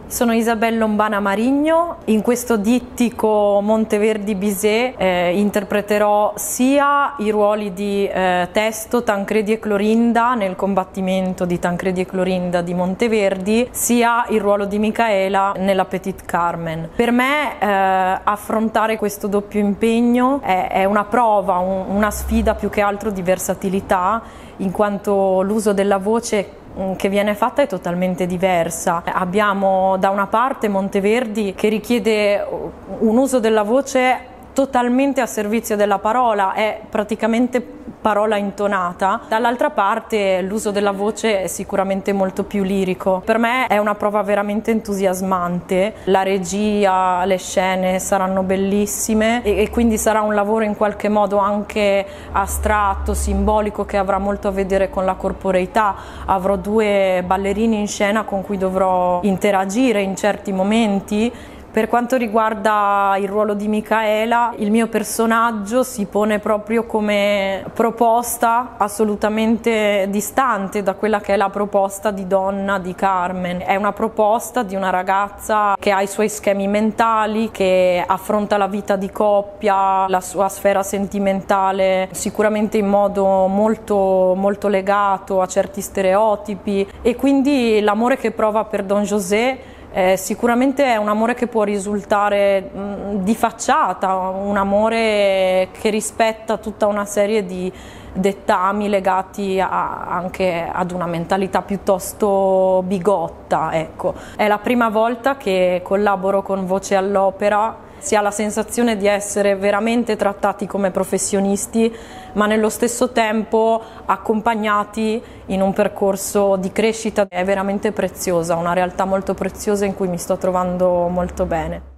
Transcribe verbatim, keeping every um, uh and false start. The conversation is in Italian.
Sono Isabelle Lombana Marigno, in questo dittico Monteverdi-Bizet eh, interpreterò sia i ruoli di eh, Testo, Tancredi e Clorinda nel combattimento di Tancredi e Clorinda di Monteverdi, sia il ruolo di Micaela nella Petite Carmen. Per me eh, affrontare questo doppio impegno è, è una prova, un, una sfida più che altro di versatilità, in quanto l'uso della voce che viene fatta è totalmente diversa. Abbiamo da una parte Monteverdi che richiede un uso della voce totalmente a servizio della parola, è praticamente parola intonata, dall'altra parte l'uso della voce è sicuramente molto più lirico. Per me è una prova veramente entusiasmante, la regia, le scene saranno bellissime e, e quindi sarà un lavoro in qualche modo anche astratto, simbolico, che avrà molto a vedere con la corporeità. Avrò due ballerini in scena con cui dovrò interagire in certi momenti. Per quanto riguarda il ruolo di Micaela, il mio personaggio si pone proprio come proposta assolutamente distante da quella che è la proposta di donna di Carmen. È una proposta di una ragazza che ha i suoi schemi mentali, che affronta la vita di coppia, la sua sfera sentimentale, sicuramente in modo molto, molto legato a certi stereotipi, e quindi l'amore che prova per Don José Eh, sicuramente è un amore che può risultare mh, di facciata, un amore che rispetta tutta una serie di dettami legati a, anche ad una mentalità piuttosto bigotta, ecco. È la prima volta che collaboro con Voce all'Opera. Si ha la sensazione di essere veramente trattati come professionisti, ma nello stesso tempo accompagnati in un percorso di crescita. È veramente preziosa, una realtà molto preziosa in cui mi sto trovando molto bene.